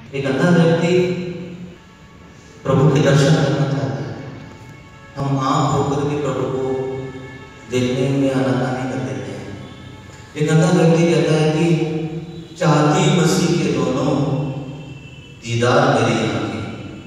एक अंधा व्यक्ति प्रभु के दर्शन करना चाहता है। हम आँख होकर भी प्रभु को देखने में आनाकानी कर देते हैं। एक अंधा व्यक्ति कहता है कि चाहती मसीह के दोनों दीदार मेरी आंखें।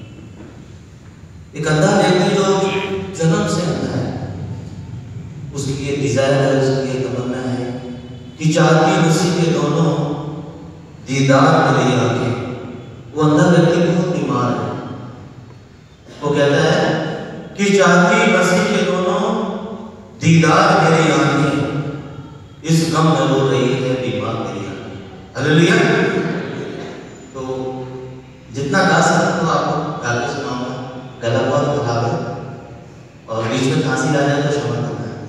एक अंधा व्यक्ति जो जन्म से अंधा है, उसकी ये डिजायर है, उसकी ये तमन्ना है कि चाहती मसीह के दोनों दीदार मेरी आंखें। वो अंधा व्यक्ति बहुत बीमार है। वो कहता है कि चाहती मसीह के दोनों दीदार मेरी आंखें, इस गम में रो रही है बीमार मेरी आंखें। हालेलुया। तो जितना गा सकता तो आपको गा के सुनाऊंगा। गला बहुत खराब है और बीच में खांसी आ जाए तो क्षमा करना है।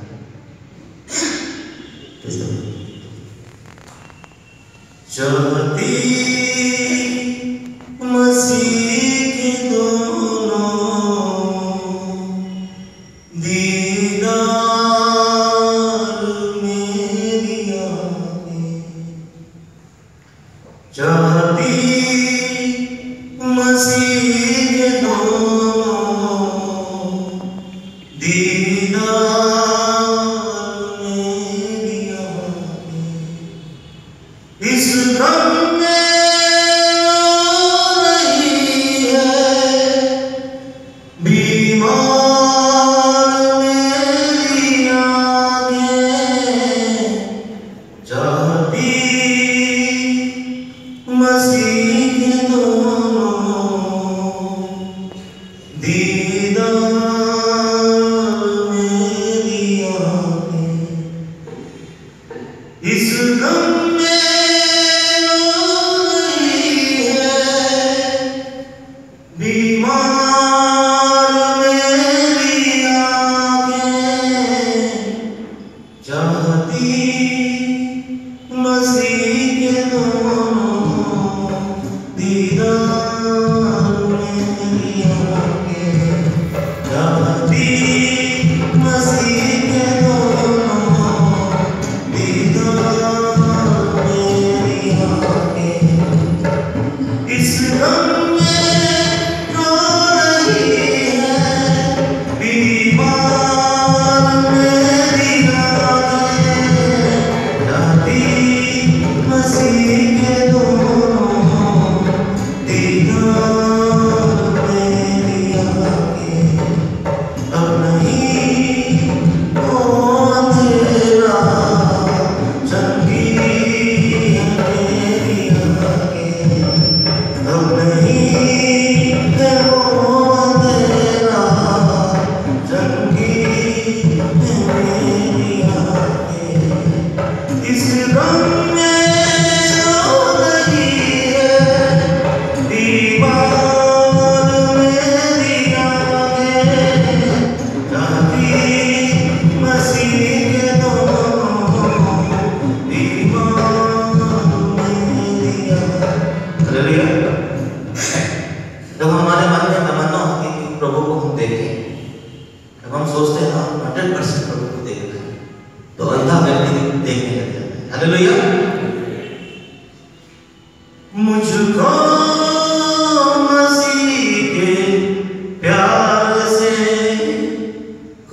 चाहती मसीह के दोनों दीदार मेरी आंखें, चाहती मसीह के दोनों दीदार मेरी आंखें, इस गम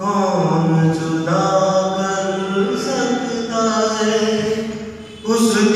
उस